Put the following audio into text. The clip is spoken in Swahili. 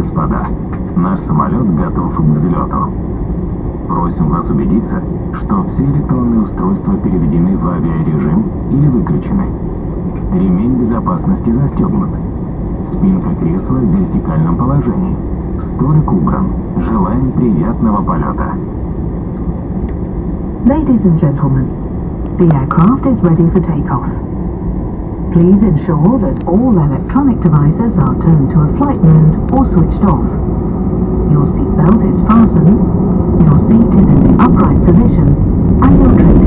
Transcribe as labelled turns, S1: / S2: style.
S1: Господа, наш самолет готов к взлету. Просим вас убедиться, что все электронные устройства переведены в авиарежим или выключены. Ремень безопасности застегнут. Спинка кресла в вертикальном положении. Столик убран. Желаем приятного полета.
S2: Ladies and gentlemen, the aircraft is ready for takeoff. Please ensure that all electronic devices are turned to a flight mode or switched off. Your seatbelt is fastened, your seat is in the upright position, and your tray